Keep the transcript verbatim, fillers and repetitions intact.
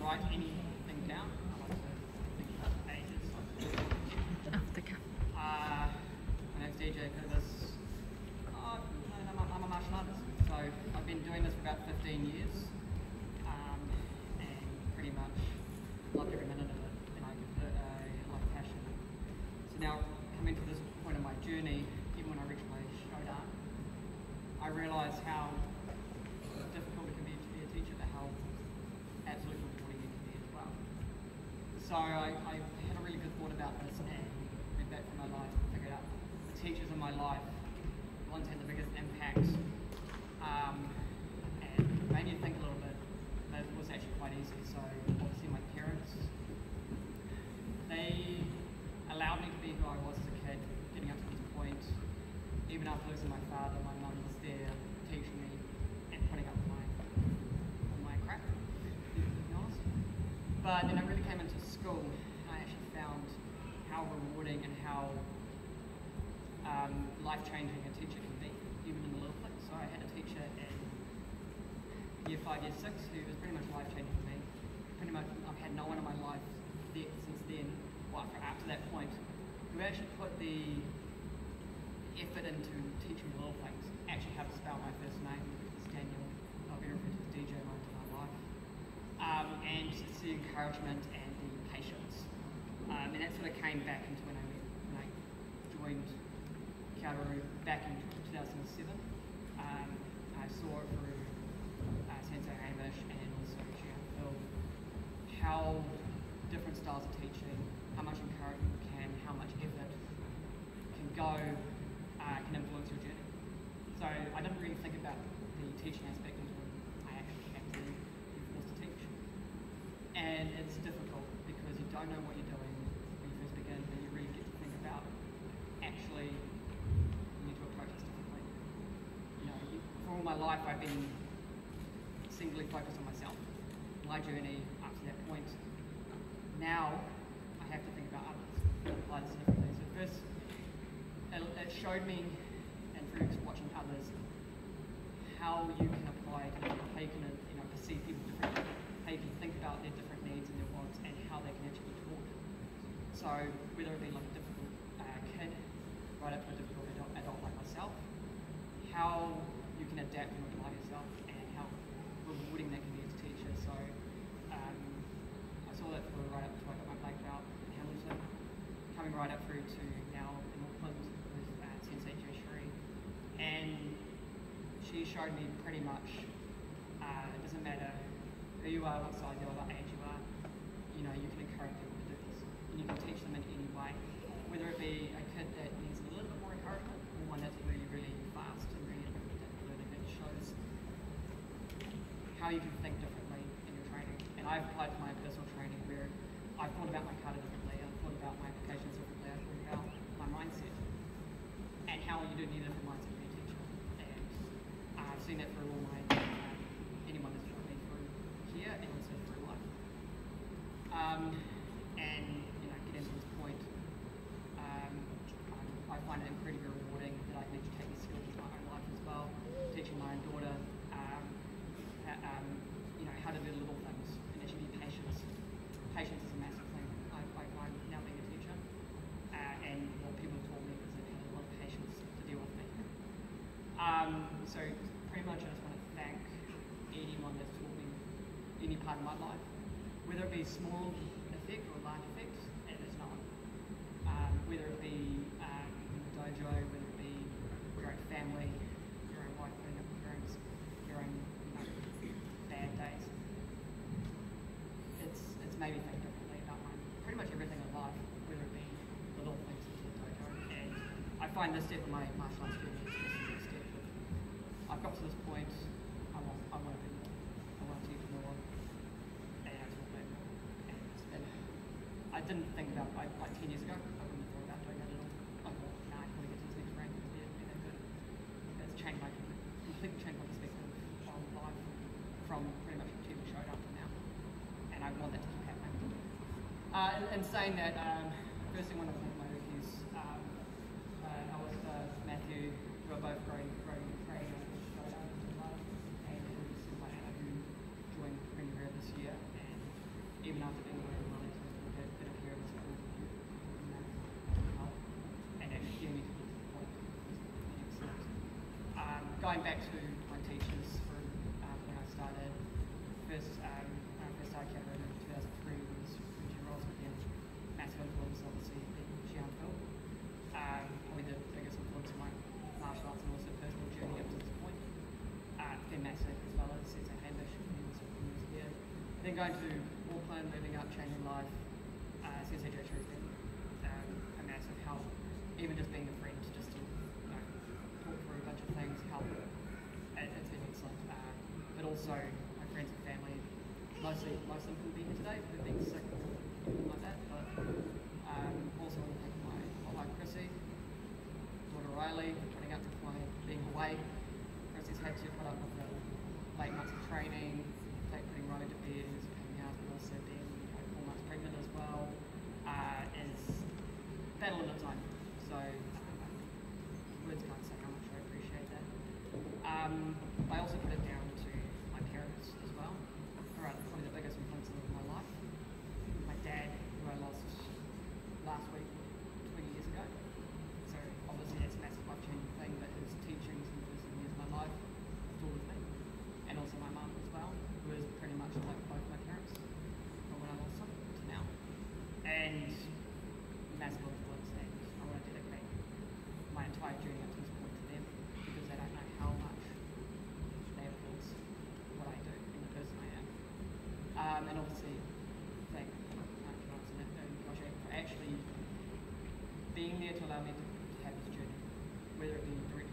write anything down. I like to think about pages. Off the cuff. Uh, my name's D J Curtis. Uh, I'm, a, I'm a martial artist, so I've been doing this for about fifteen years, um, and pretty much loved every minute of it, and I give it a lot of passion. So now, coming to this point of my journey, even when I reached my showdown, I realised how difficult it can be to be a teacher, but how absolutely rewarding it can be as well. So I, I had a really good thought about this and went back from my life and figured out the teachers in my life, the ones who had the biggest impact, um, and made me think a little bit. But it was actually quite easy. So obviously my parents, they allowed me to be who I was as a kid, getting up to this point. Even after losing my father, my mum was there teaching me and putting up with my, with my crap, to be honest. But then I really came into school and I actually found how rewarding and how um, life-changing a teacher can be, even in the little things. So I had a teacher in year five, year six, who was pretty much life-changing for me. Pretty much, I've had no one in my life there, since then, well, after that point, who actually put the effort into teaching me little things. Actually how to spell my first name, because it's Daniel. I've been referred to as D J my entire life. Um, and it's the encouragement and the patience. Um, and that sort of came back into when I, when I joined Kiaru back in two thousand seven. Um, I saw it through uh, Sensei Hamish and also Gian Phil, how different styles of teaching, how much encouragement can, how much effort can go, uh, can influence your journey. So I didn't really think about the teaching aspect until I actually had to be forced to teach. And it's difficult because you don't know what you're doing when you first begin, and you really get to think about actually you need to approach this differently. You know, you, for all my life I've been singly focused on myself, my journey up to that point. Now I have to think about others and apply this differently. So first, it, it showed me, and through watching others, how you can apply, how you can you know perceive people differently, how you can think about their different needs and their wants, and how they can actually be taught. So whether it be like a difficult uh, kid, right up to a difficult adult, adult like myself, how you can adapt and apply yourself, and how rewarding that can be as a teacher. So um, I saw that for right up to I got my black belt in Hamilton, coming right up through to now in Auckland with uh, Sensei Joshiri, and she showed me pretty much uh, it doesn't matter who you are, what size you are, what age you are, you know, you can encourage people to do this, and you can teach them in any way, whether it be a kid that needs a little bit more encouragement, or one that's really, really fast and really good at learning. It shows how you can think differently in your training. And I've applied to my personal training where I've thought about my kata differently, I've thought about my applications differently, I've thought about my mindset, and how you do need a different mindset to be a teacher. And uh, I've seen that through all my, uh, anyone that's taught me through here and also through life. Um, and, you know, getting to this point, um, I find it incredibly rewarding that I can actually take these skills into my own life as well, teaching my own daughter, um, um, you know, how to do little things and actually be patient. Patience is a massive thing, I, I find now being a teacher, uh, and what people have taught me is they've had a lot of patience to deal with me. Um, so pretty much I just want to thank anyone that's taught me any part of my life, whether it be small effect or large effect, and there's no one. Um, whether it be um, in the dojo, whether it be your own family, your own wife, your own, your own you know, bad days. It's it's made me think differently about my pretty much everything in life, whether it be the little things into the dojo. And I find this step of my martial arts journey is just the next step. I've got to this point, I want I want to do more. I want to do more. And I just want to do more. And it's been, I didn't think about like, like ten years ago, I wouldn't have thought about doing that at all. I thought, nah, I want to get to this next rank and be, be that good. It's changed my completely changed my perspective on life from pretty much until we showed up to now. And I want that to keep happening. Uh, and, and saying that, um, first thing I want to thank my rookies. Um, uh, I was uh, Matthew, who are both growing, growing, growing showdown and who joined Premier this year. And even after being very relative, a bit, bit of here in school, and that help, and actually getting me to this point was pretty excellent. Um, going back to my teachers from uh, when I started, first um, when I first started Cameroon in two thousand three was Richard Ross, again, massive influence obviously being Jian Phil. Um, probably the biggest influence in my martial arts and also personal journey up to this point. Uh, been massive as well as Sensei Hamish when he was, when he was here. Then going to Auckland, moving up, changing life, uh, Sensei Joshua has been um, a massive help. Even just being a friend, just to you know, talk through a bunch of things, help. It, it's been excellent. Uh, but also my friends and family, mostly most of them couldn't be here today, they've been sick or anything like that. But um, also want to thank my my Chrissy, daughter Riley, putting up with my being away. Chrissy's had to put up with the late months of training, like putting Riley to bed, who's a pain in the ass, but also being like, four months pregnant as well, uh, is battle in its own. So um, words can't say how much I appreciate that. Um, I also put it down to my parents as well. Alright, probably the biggest influence of my life. My dad, who I lost last week, twenty years ago. So obviously it's a massive life-changing thing, but his teachings in the first seven years of my life still with me. And also my mum as well, who is pretty much like both my parents from when I lost them to now. And massive influence, and I want to dedicate my entire journey up to this point to them because they don't know how much they influence what I do and the person I am. Um, and obviously thank uh, Jonas and, and Josh for actually being there to allow me to, to have this journey, whether it be direct